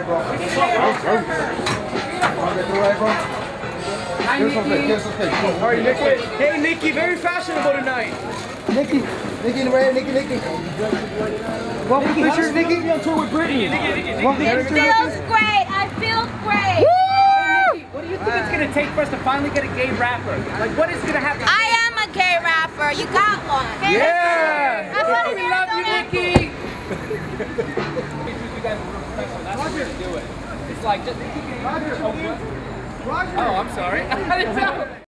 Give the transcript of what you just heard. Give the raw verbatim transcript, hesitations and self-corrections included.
bro. Hi, Nicki. All right, Nicki. Hey, Nicki, very fashionable tonight. Nicki, Nicki in the red, Nicki, Nicki. One picture, Nicki. Be on tour with Britney. One It picture. feels great. I feel great. Hey, Nicki, what do you think it's gonna take for us to finally get a gay rapper? Like, what is gonna happen? I am a gay rapper. You got one. Yeah. I put it We in love you, the Nicki. You guys are professional. That's how you do it. It's like just. Roger. Oh, I'm sorry. I didn't know.